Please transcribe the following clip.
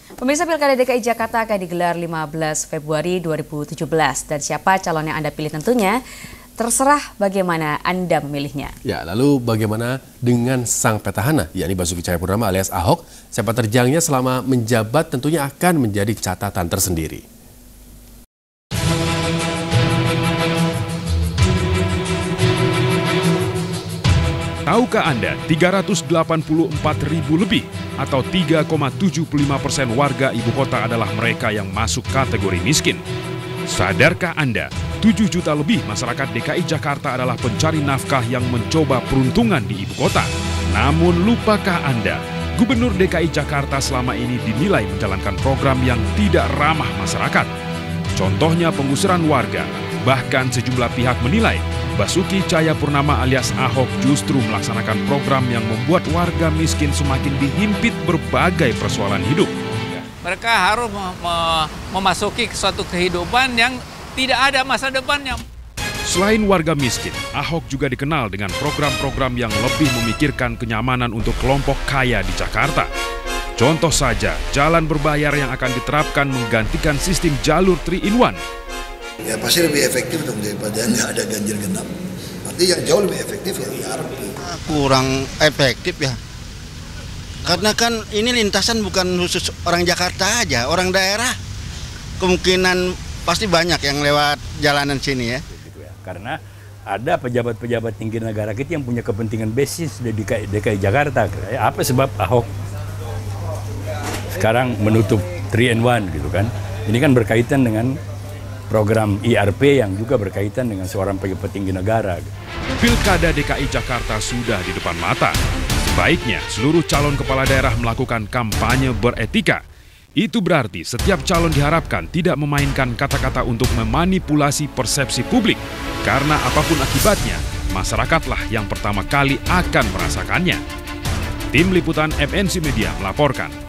Pemirsa, Pilkada DKI Jakarta akan digelar 15 Februari 2017 dan siapa calon yang Anda pilih tentunya terserah bagaimana Anda memilihnya. Ya, lalu bagaimana dengan sang petahana, yakni Basuki Cahayapurnama alias Ahok? Sepak terjangnya selama menjabat tentunya akan menjadi catatan tersendiri. Tahukah Anda 384.000 lebih atau 3,75% warga ibu kota adalah mereka yang masuk kategori miskin? Sadarkah Anda 7 juta lebih masyarakat DKI Jakarta adalah pencari nafkah yang mencoba peruntungan di ibu kota? Namun lupakah Anda, Gubernur DKI Jakarta selama ini dinilai menjalankan program yang tidak ramah masyarakat? Contohnya penggusuran warga, bahkan sejumlah pihak menilai Basuki Cahayapurnama alias Ahok justru melaksanakan program yang membuat warga miskin semakin dihimpit berbagai persoalan hidup. Mereka harus memasuki suatu kehidupan yang tidak ada masa depannya. Selain warga miskin, Ahok juga dikenal dengan program-program yang lebih memikirkan kenyamanan untuk kelompok kaya di Jakarta. Contoh saja, jalan berbayar yang akan diterapkan menggantikan sistem jalur 3-in-1. Ya pasti lebih efektif dong daripada nggak ada ganjil genap. Nanti yang jauh lebih efektif ya IRP. Kurang efektif ya. Karena kan ini lintasan bukan khusus orang Jakarta aja, orang daerah kemungkinan pasti banyak yang lewat jalanan sini ya. Karena ada pejabat-pejabat tinggi negara kita yang punya kepentingan bisnis di DKI Jakarta. Apa sebab Ahok sekarang menutup 3-in-1 gitu kan? Ini kan berkaitan dengan program IRP yang juga berkaitan dengan seorang petinggi negara. Pilkada DKI Jakarta sudah di depan mata. Sebaiknya seluruh calon kepala daerah melakukan kampanye beretika. Itu berarti setiap calon diharapkan tidak memainkan kata-kata untuk memanipulasi persepsi publik. Karena apapun akibatnya, masyarakatlah yang pertama kali akan merasakannya. Tim Liputan MNC Media melaporkan.